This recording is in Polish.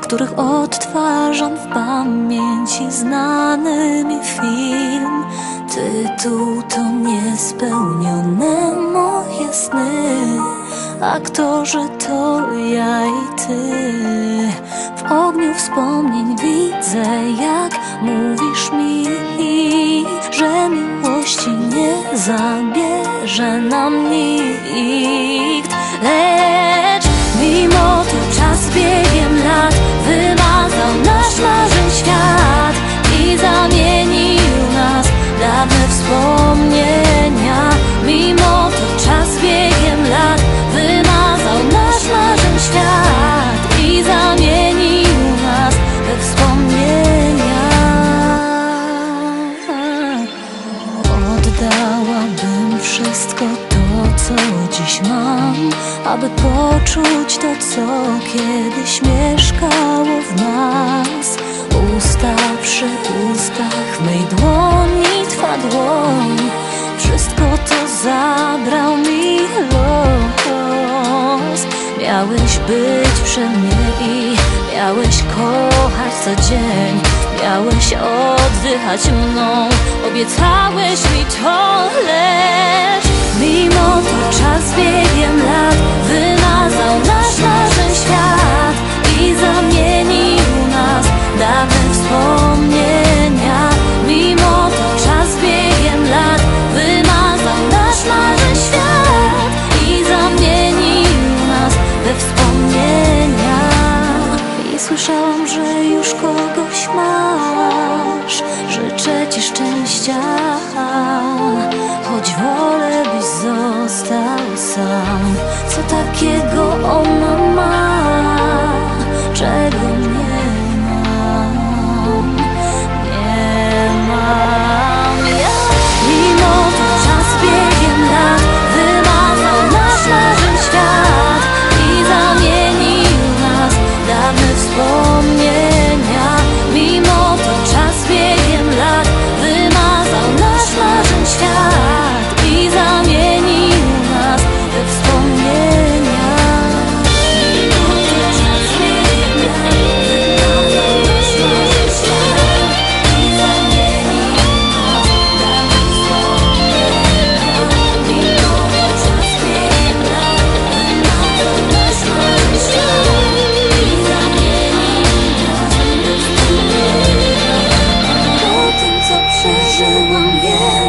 których odtwarzam w pamięci znany mi film. Tytuł to niespełnione moje sny, aktorzy to ja i ty. W ogniu wspomnień widzę, jak mówisz mi, że miłości nie zabierze nam nikt. Lecz mimo to czas biegiem lat wymazał nasz marzeń świat i zamienił nas w dawne wspomnienia. Mimo to czas biegiem lat wymazał nasz marzeń świat i zamienił nas we wspomnienia. Oddałabym wszystko to, co dziś mam, aby poczuć to, co kiedyś mieszkało w nas. Usta przy ustach mej dłoni, twa dłoń, wszystko to zabrał mi los. Miałeś być przy mnie i miałeś kochać co dzień, miałeś oddychać mną, obiecałeś mi to. Lecz mimo to czas biegiem lat wymazał nasz marzeń świat i zamienił nas w dawne wspomnienia. Mimo to czas biegiem lat wymazał nasz marzeń świat i zamienił nas we wspomnienia. I słyszałam, że już kogoś masz, życzę ci szczęścia, choć wolę, byś został sam. Co takiego ona ma, czego nie mam? Nie mam ja. Mimo to czas biegiem lat wymazał nasz marzeń świat i zamienił nas w dawne wspomnienia. Mimo to czas biegiem lat wymazał nasz marzeń świat i zamienił nas we wspomnienia. Mimo to czas biegiem lat wymazał nasz marzeń świat i zamienił nas w dawne wspomnienia. Mimo to czas biegiem lat wymazał nasz marzeń świat i zamienił nas we wspomnienia. Po tym, co przeżyłam, wiem,